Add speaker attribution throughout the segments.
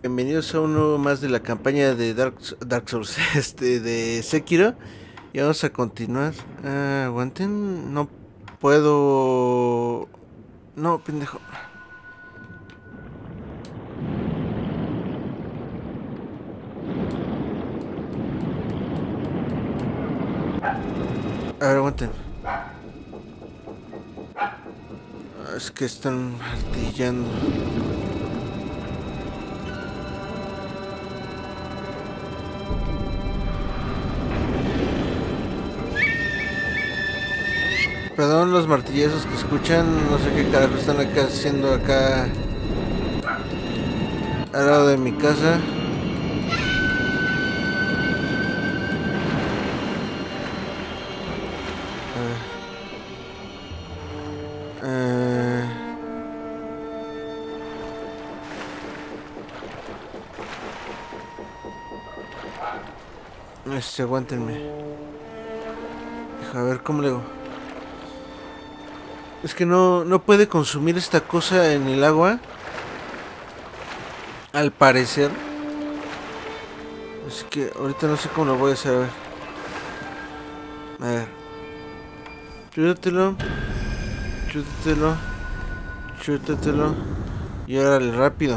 Speaker 1: Bienvenidos a uno más de la campaña de Dark Souls, de Sekiro. Y vamos a continuar. Aguanten, no puedo. No, pendejo. A ver, aguanten. Es que están martillando. Perdón los martillazos que escuchan. No sé qué carajo están acá haciendo acá al lado de mi casa. Eh, Aguántenme. A ver cómo le hago. Es que no puede consumir esta cosa en el agua. Al parecer. Así que ahorita no sé cómo lo voy a hacer. A ver. Chútatelo. Chútatelo. Chútatelo. Y órale, rápido.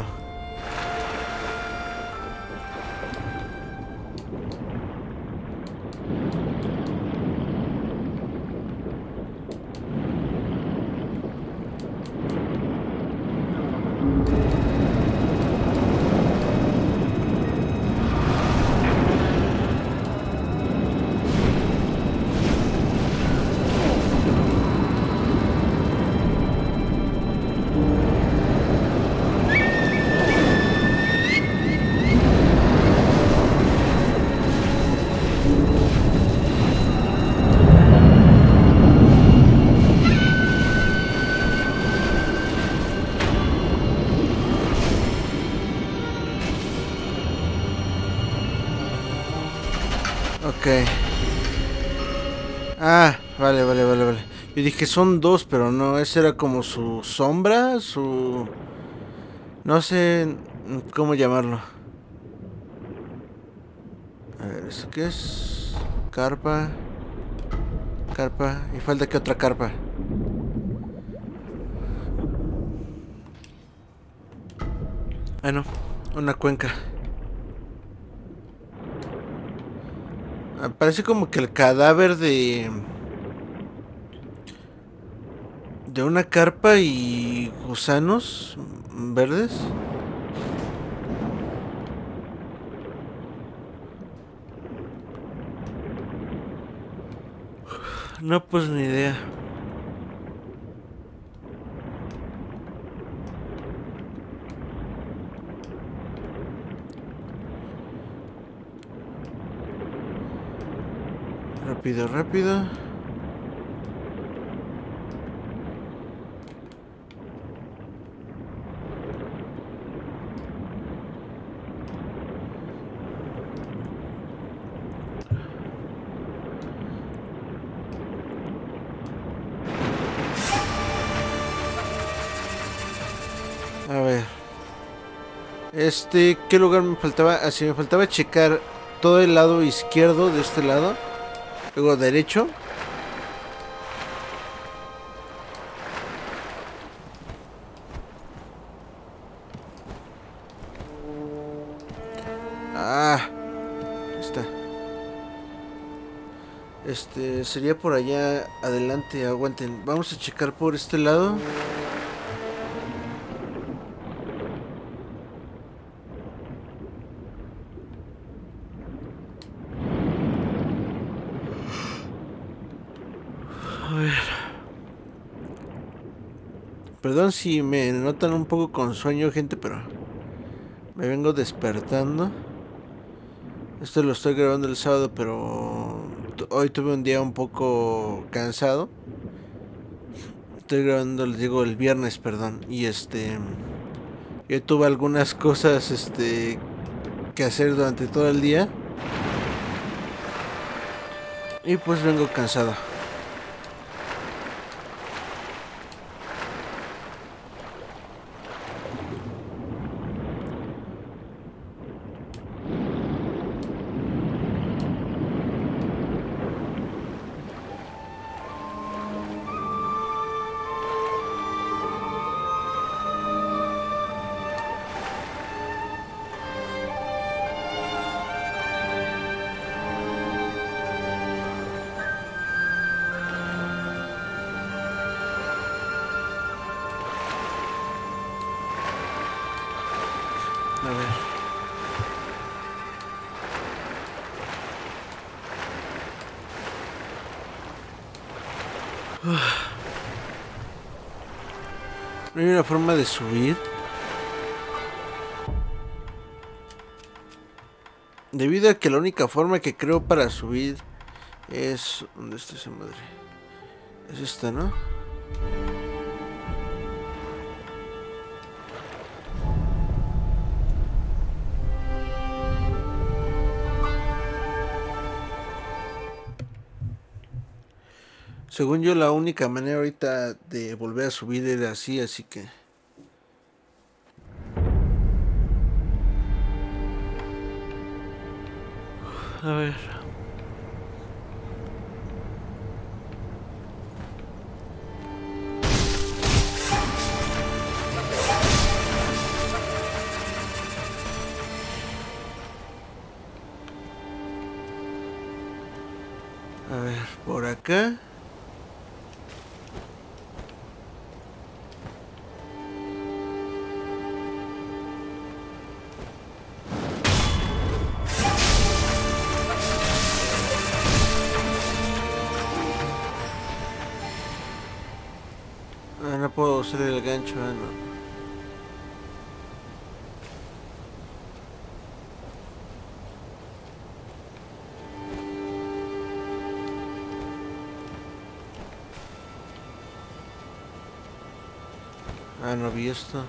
Speaker 1: Ok. Vale. Yo dije son dos, pero no, ese era como su sombra, su... No sé cómo llamarlo. A ver, ¿esto qué es? Carpa. Carpa. Y falta que otra carpa. Ah, no. Una cuenca. Parece como que el cadáver de una carpa y gusanos verdes. No, pues ni idea. Rápido. A ver. ¿Qué lugar me faltaba? Así me faltaba checar todo el lado izquierdo de este lado. Luego derecho. Ah, está. Sería por allá adelante, aguanten. Vamos a checar por este lado. A ver. Perdón si me notan un poco con sueño, gente, pero me vengo despertando. Esto lo estoy grabando el sábado, pero hoy tuve un día un poco cansado. Estoy grabando, les digo, el viernes, perdón. Y yo tuve algunas cosas que hacer durante todo el día. Y pues vengo cansado. A ver. ¿No hay una forma de subir? Debido a que la única forma que creo para subir es... ¿Dónde está esa madre? Es esta, ¿no? Según yo, la única manera ahorita de volver a subir era así, así que... A ver... A ver, por acá... Ah, no puedo usar el gancho, no. Ah, no vi esto.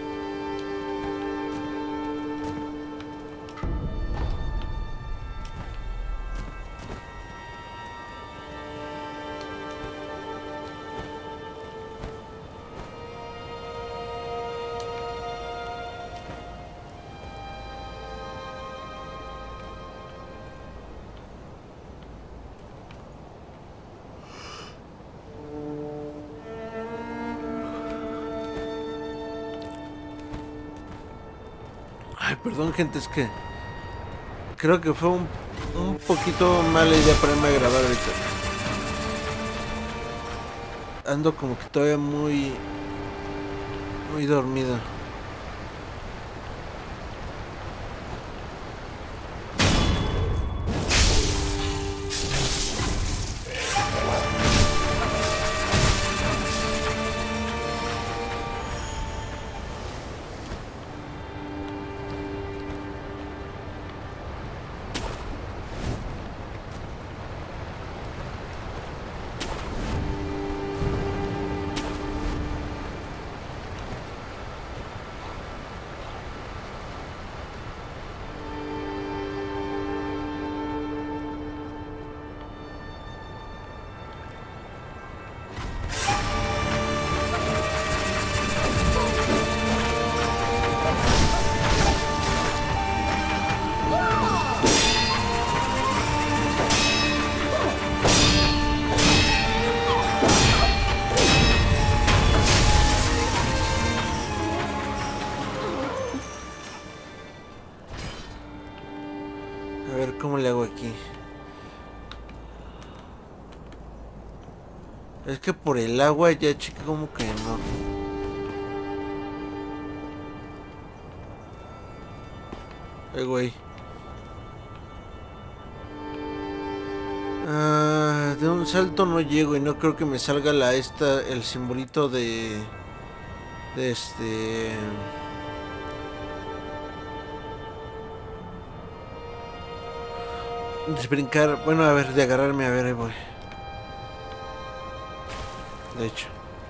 Speaker 1: Ay, perdón, gente, es que creo que fue un poquito mala idea ponerme a grabar ahorita. Ando como que todavía muy dormido. A ver cómo le hago aquí. Es que por el agua ya, chica, como que no. Güey. Ah, de un salto no llego y no creo que me salga el simbolito de este... De brincar, bueno, a ver, de agarrarme, a ver, ahí voy. De hecho.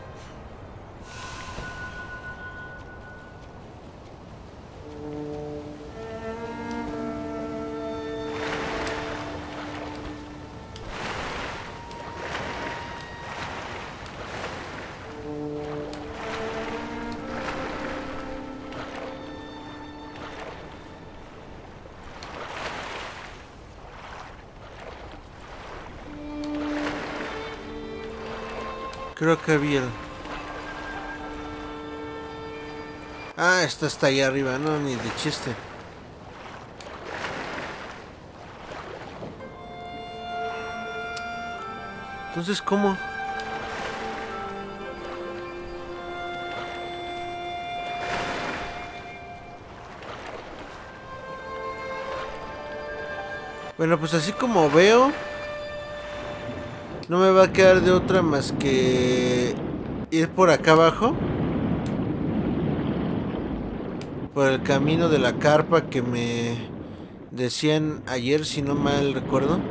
Speaker 1: Creo que había... Ah, esta está ahí arriba, no, ni de chiste. Entonces, ¿cómo? Bueno, pues así como veo, no me va a quedar de otra más que ir por acá abajo. Por el camino de la carpa que me decían ayer, si no mal recuerdo.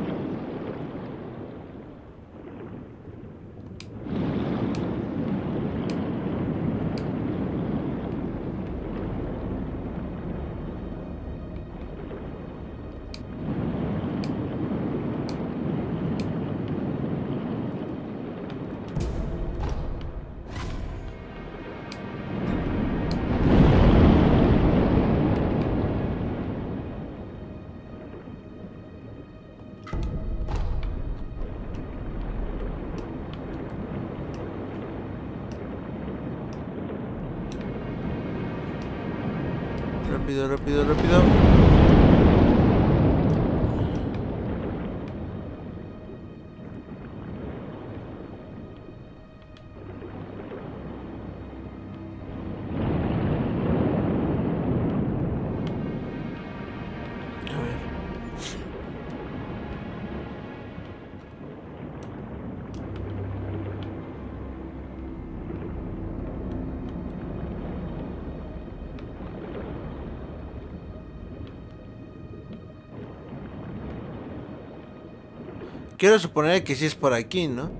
Speaker 1: Rápido, rápido, rápido. A ver. Quiero suponer que sí es por aquí, ¿no?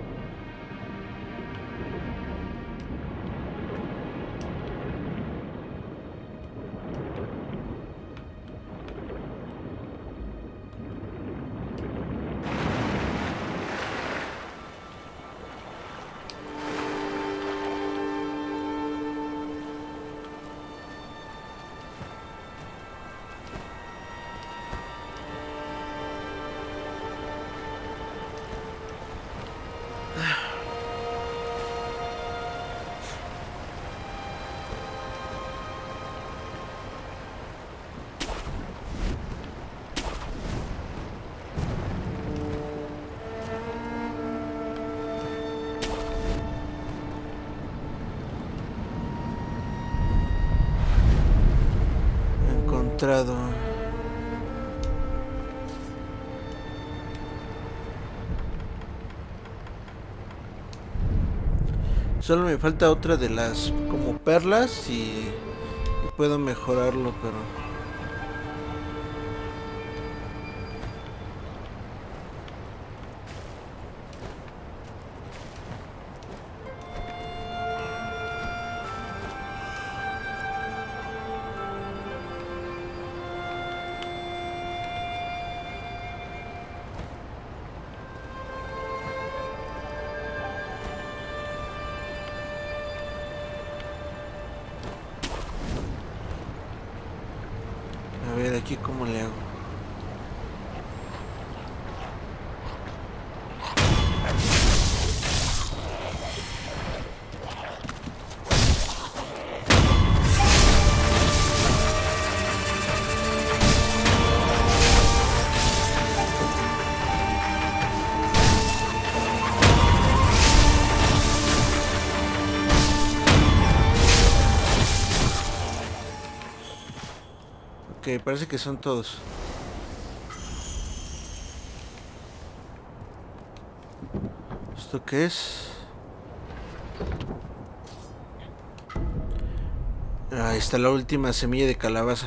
Speaker 1: Encontrado. Solo me falta otra de las como perlas y puedo mejorarlo, pero... A ver, aquí cómo le hago. Ok, parece que son todos. ¿Esto qué es? Ahí está la última semilla de calabaza.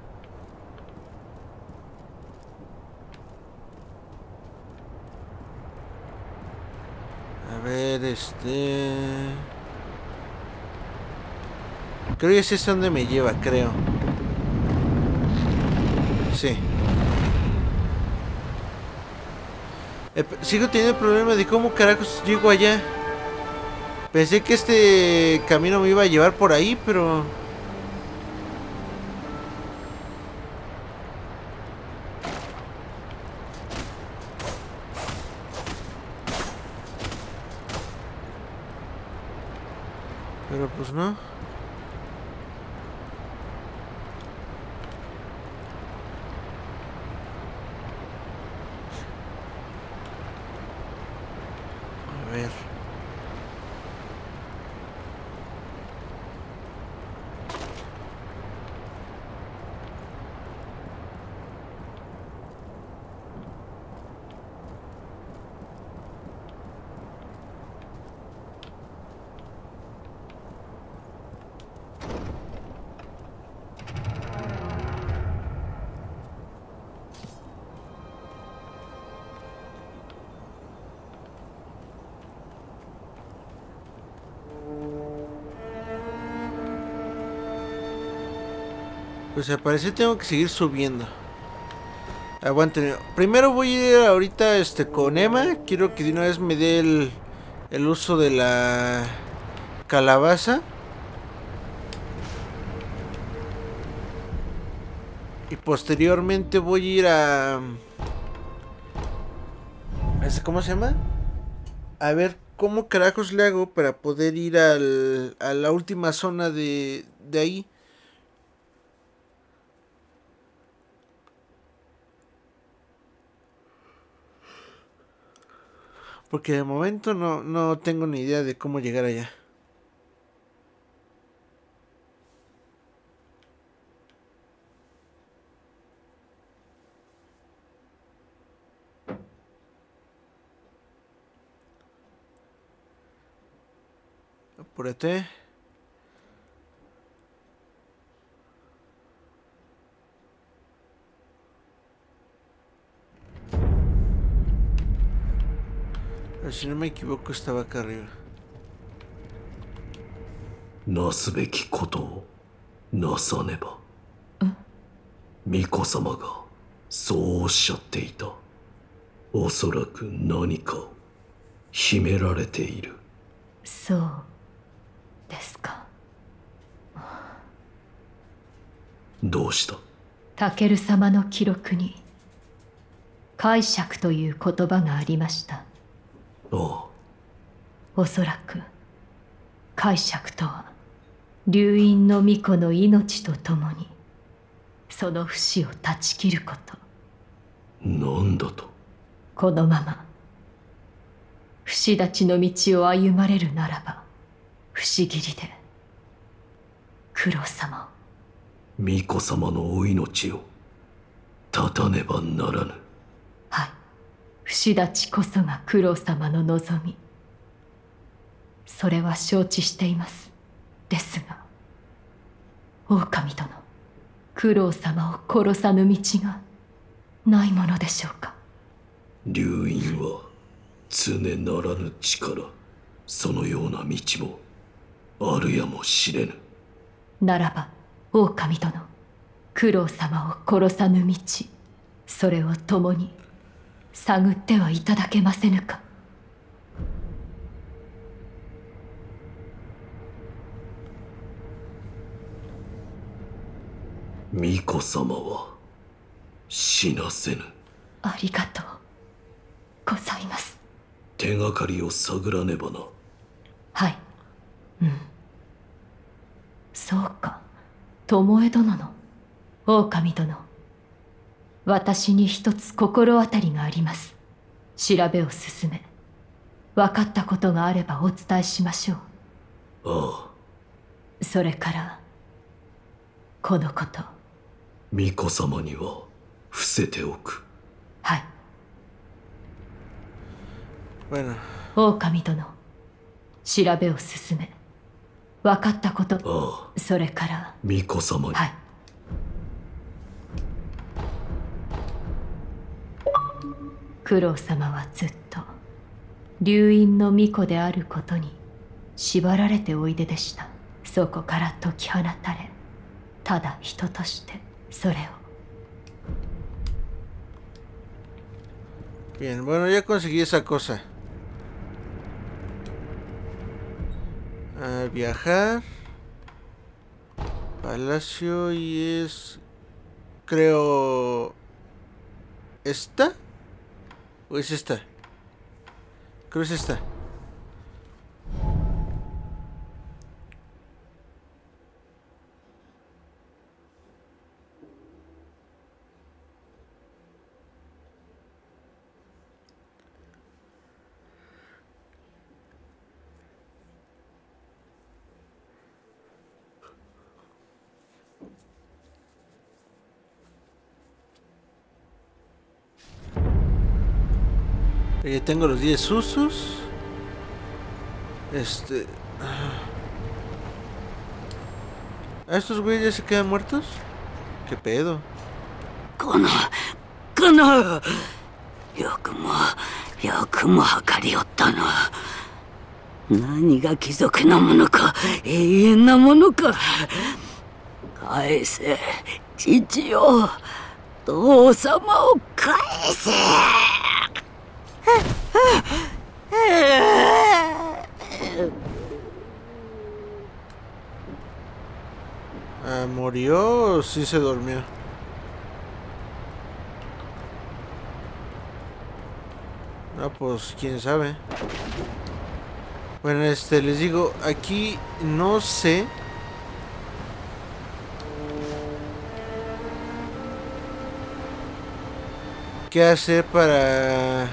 Speaker 1: A ver, creo que sí es donde me lleva, creo. Sí. Sigo teniendo el problema de cómo carajos llego allá. Pensé que este camino me iba a llevar por ahí, pero... Pero pues no. A ver. Pues al parecer tengo que seguir subiendo. Aguanten. Primero voy a ir ahorita con Emma. Quiero que de una vez me dé el uso de la calabaza. Y posteriormente voy a ir a... ¿Cómo se llama? A ver cómo carajos le hago para poder ir a la última zona de ahí. Porque de momento no tengo ni idea de cómo llegar allá. Apúrate. Pero si no me equivoco estaba acá arriba.
Speaker 2: なすべきことをなさねば。巫女様がそうおっしゃっていた。おそらく何かを秘められている。
Speaker 3: そうですか。
Speaker 2: どうした？
Speaker 3: タケル様の記録に解釈という言葉がありました。
Speaker 2: ああ。
Speaker 3: おそらく解釈とは流院の巫女の命とともにその不死を断ち切ること。
Speaker 2: なんだと？
Speaker 3: このまま不死立ちの道を歩まれるならば不思議りで九郎様を。
Speaker 2: 巫女様のお命を絶たねばならぬ。
Speaker 3: はい、不死立ちこそが九郎様の望み。それは承知しています。ですが狼殿、九郎様を殺さぬ道がないものでしょうか。
Speaker 2: 流院は常ならぬ力、そのような道もあるやもしれぬ。
Speaker 3: ならば狼殿、九郎様を殺さぬ道、それを共に探ってはいただけませぬか。
Speaker 2: 巫女様は死なせぬ。
Speaker 3: ありがとうございます。
Speaker 2: 手がかりを探らねばな。
Speaker 3: はい、そうか。巴殿の狼殿、私に一つ心当たりがあります。調べを進め分かったことがあればお伝えしましょう。
Speaker 2: あ
Speaker 3: あ。それからこのこと、
Speaker 2: 巫女様には伏せておく。
Speaker 3: はい。
Speaker 1: Bueno.
Speaker 3: 狼殿、調べを進め分かったこと。
Speaker 2: ああ。
Speaker 3: それから
Speaker 2: 巫女様に。
Speaker 3: はい。九郎様はずっと流院の巫女であることに縛られておいででした。そこから解き放たれ、ただ人としてそれを。
Speaker 1: Bien, bueno, ya conseguí esa cosa. A viajar. Palacio y es... Creo... ¿Esta? ¿O es esta? Creo es esta. Ya tengo los 10 usos. ¿A estos güeyes ya se quedan muertos? ¿Qué pedo?
Speaker 4: このよくも測りおったな。何が貴族のものか永遠なものか。返せ父よ、父様を返せ。
Speaker 1: ¿Murió o sí se durmió? No, pues quién sabe. Bueno, les digo, aquí no sé qué hacer para...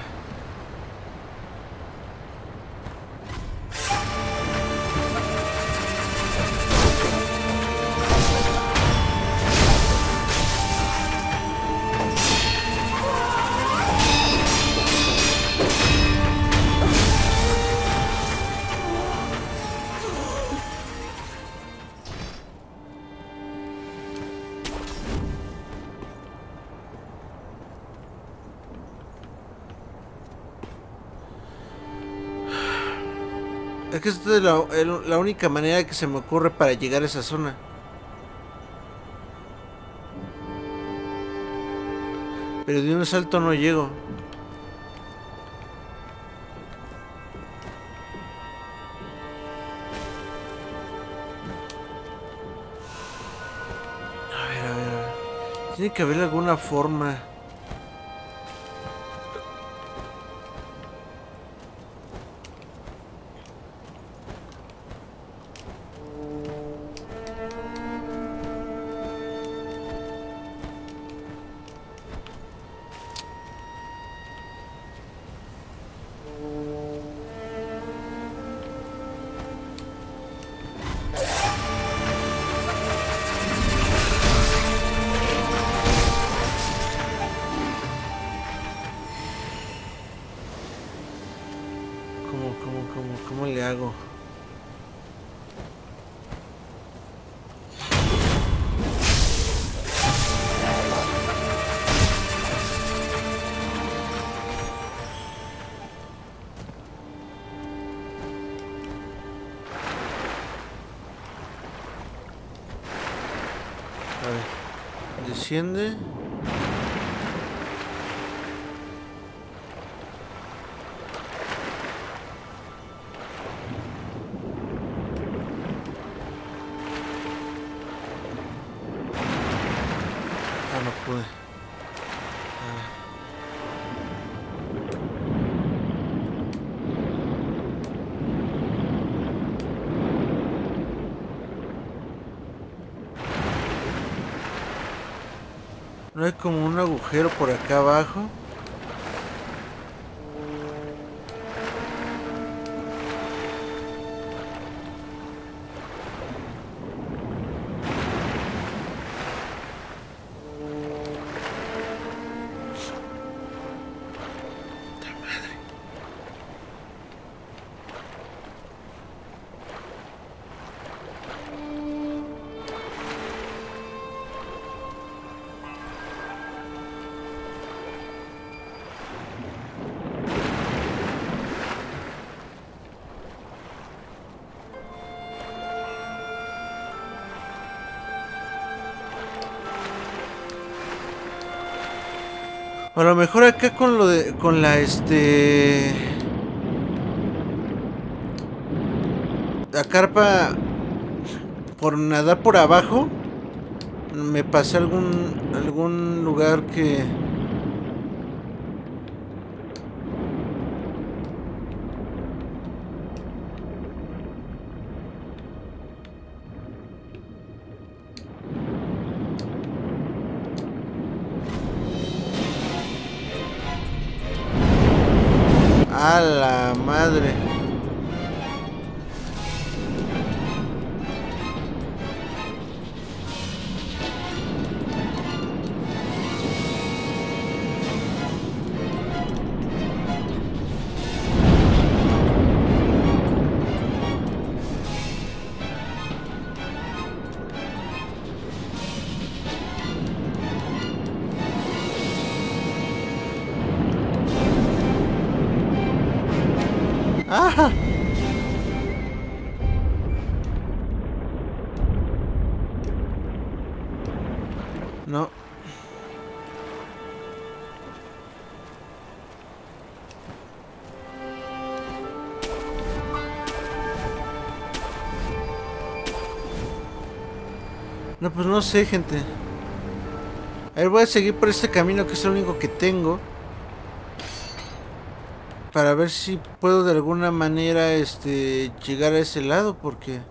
Speaker 1: Es que esta es la única manera que se me ocurre para llegar a esa zona. Pero de un salto no llego. A ver. Tiene que haber alguna forma. ¿Cómo le hago? A ver, desciende. No pude. ¿No hay como un agujero por acá abajo? A lo mejor acá con lo de... con la la carpa... por nadar por abajo... me pasé algún lugar que... ¡A la madre! ¡Ajá! No, pues no sé, gente. A ver, voy a seguir por este camino que es el único que tengo. Para ver si puedo de alguna manera llegar a ese lado, porque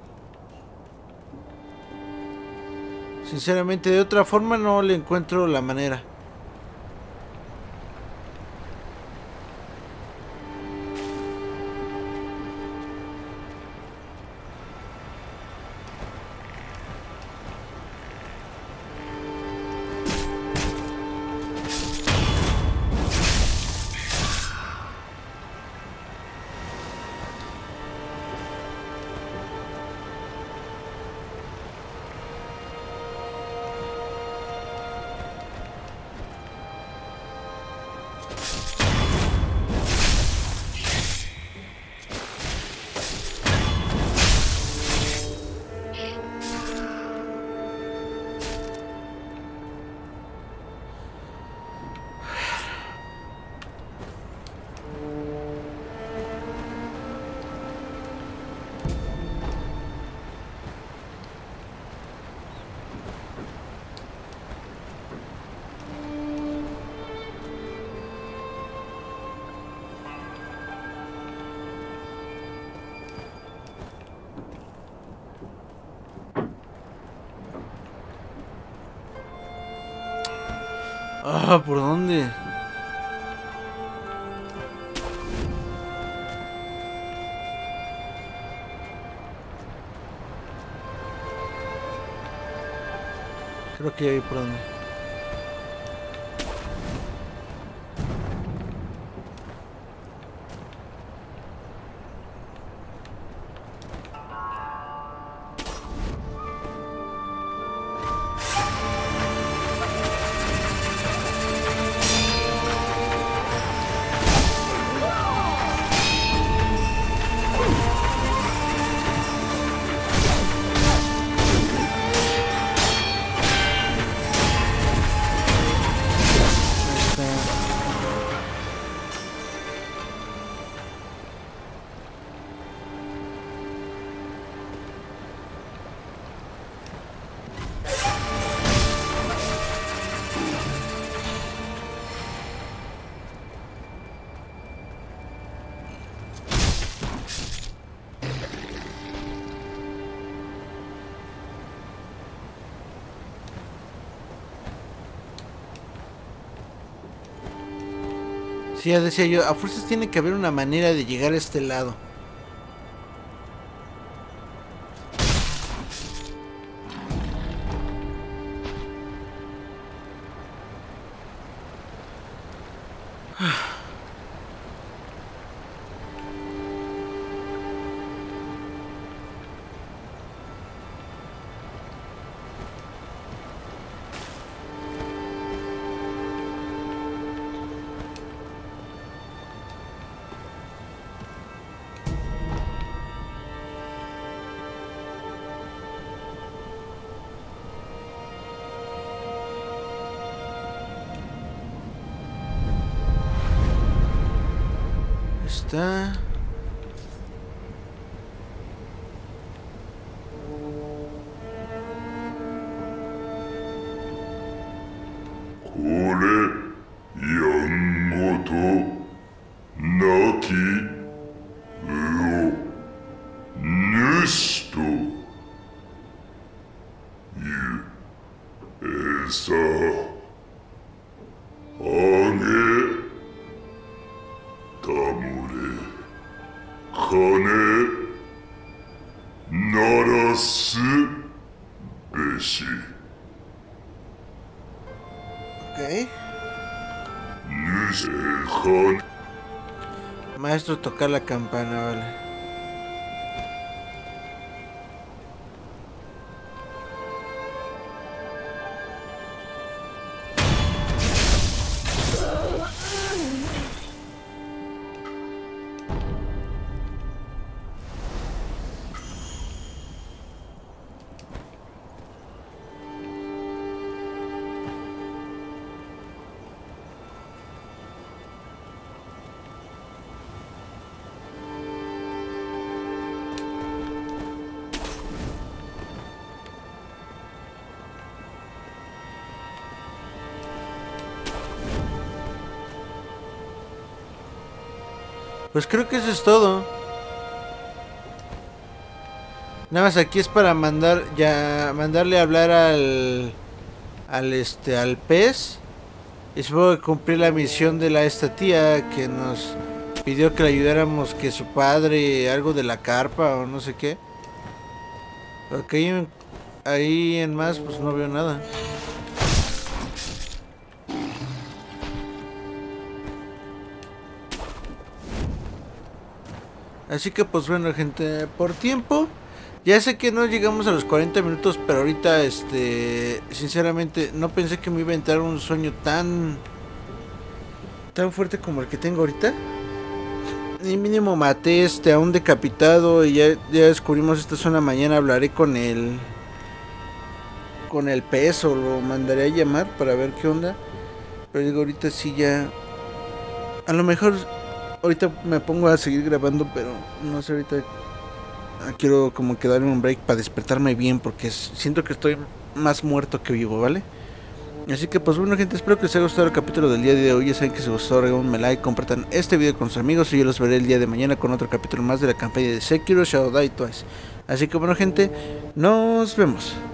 Speaker 1: sinceramente de otra forma no le encuentro la manera. Ah, ¿por dónde? Creo que ya vi por dónde. Sí, ya decía yo, a fuerzas tiene que haber una manera de llegar a este lado. Está... Ok. Maestro, tocar la campana, vale. Pues creo que eso es todo. Nada más aquí es para mandarle a hablar al pez. Y supongo que cumplir la misión de esta tía que nos pidió que le ayudáramos, que su padre, algo de la carpa o no sé qué. Porque ahí en más pues no veo nada. Así que pues bueno, gente, por tiempo ya sé que no llegamos a los 40 minutos, pero ahorita sinceramente no pensé que me iba a entrar un sueño tan fuerte como el que tengo ahorita. Y mínimo maté a un decapitado y ya descubrimos esta zona. Mañana hablaré con el pez o lo mandaré a llamar para ver qué onda. Pero digo, ahorita sí ya, a lo mejor ahorita me pongo a seguir grabando, pero no sé, ahorita quiero como que darme un break para despertarme bien, porque siento que estoy más muerto que vivo, ¿vale? Así que pues bueno, gente, espero que les haya gustado el capítulo del día de hoy. Ya saben que si les gustó, regálenme like, compartan este video con sus amigos y yo los veré el día de mañana con otro capítulo más de la campaña de Sekiro Shadow Die Twice. Así que bueno, gente, nos vemos.